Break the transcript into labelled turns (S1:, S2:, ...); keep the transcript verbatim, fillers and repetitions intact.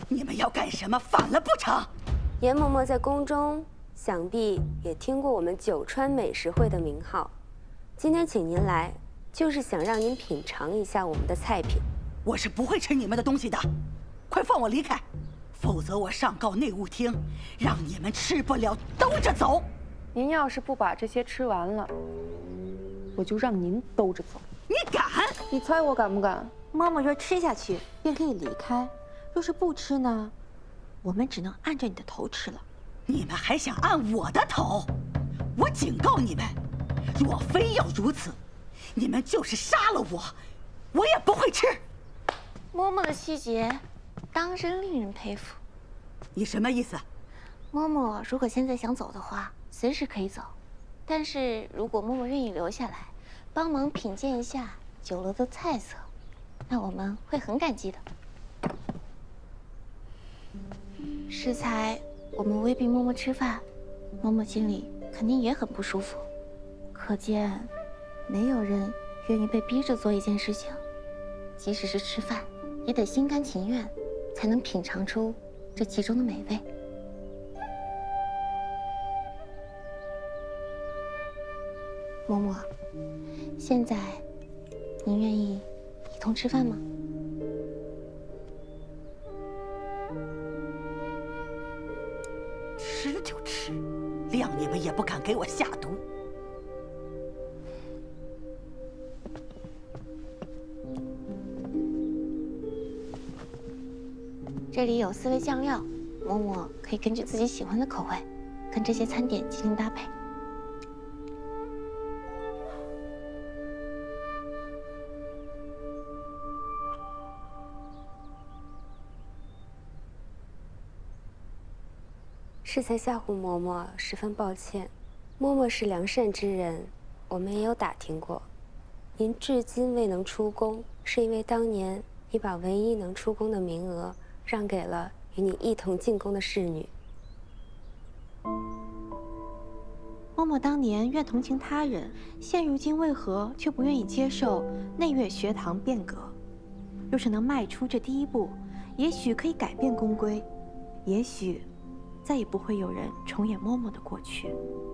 S1: 你们要干什么？反了不成？
S2: 严嬷嬷在宫中，想必也听过我们九川美食会的名号。今天请您来，就是想让您品尝一下我们的菜品。
S1: 我是不会吃你们的东西的，快放我离开，否则我上告内务厅，让你们吃不了兜着走。
S3: 您要是不把这些吃完了，我就让您兜着走。
S1: 你敢？
S3: 你猜我敢不敢？
S4: 嬷嬷说吃下去便可以离开，若是不吃呢，我们只能按着你的头吃了。
S1: 你们还想按我的头？我警告你们，若非要如此，你们就是杀了我，我也不会吃。
S5: 嬷嬷的细节，当真令人佩服。
S1: 你什么意思？
S5: 嬷嬷如果现在想走的话，随时可以走。但是如果嬷嬷愿意留下来，帮忙品鉴一下酒楼的菜色，那我们会很感激的。适才我们威逼嬷嬷吃饭，嬷嬷心里肯定也很不舒服。可见，没有人愿意被逼着做一件事情，即使是吃饭，也得心甘情愿，才能品尝出这其中的美味。嬷嬷，现在您愿意一同吃饭吗？
S1: 吃就吃，谅你们也不敢给我下毒。
S5: 这里有四味酱料，嬷嬷可以根据自己喜欢的口味，跟这些餐点进行搭配。
S2: 适才吓唬嬷嬷，十分抱歉。嬷嬷是良善之人，我们也有打听过。您至今未能出宫，是因为当年你把唯一能出宫的名额让给了与你一同进宫的侍女。
S4: 嬷嬷当年愿同情他人，现如今为何却不愿意接受内院学堂变革？若是能迈出这第一步，也许可以改变宫规，也许再也不会有人重演嬷嬷的过去。